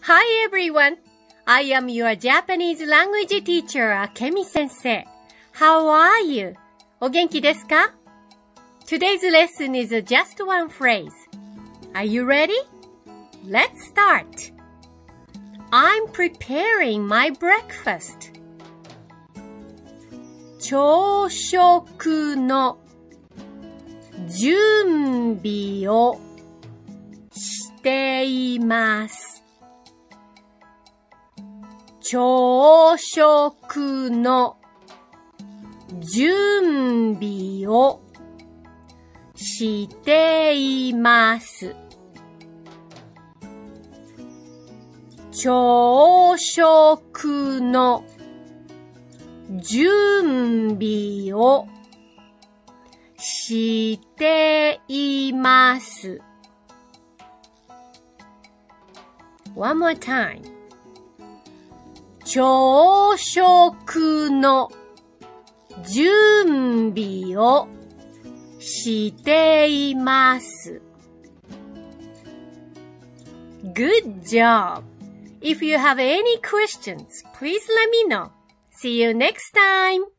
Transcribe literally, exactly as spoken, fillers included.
Hi everyone! I am your Japanese language teacher, Akemi 先生. How are you? お元気ですか? Today's lesson is just one phrase. Are you ready? Let's start. I'm preparing my breakfast. 朝食の準備をしています。朝食の準備をしています。朝食の準備をしています。One more time. 朝食の準備をしています。Good job! If you have any questions, please let me know. See you next time!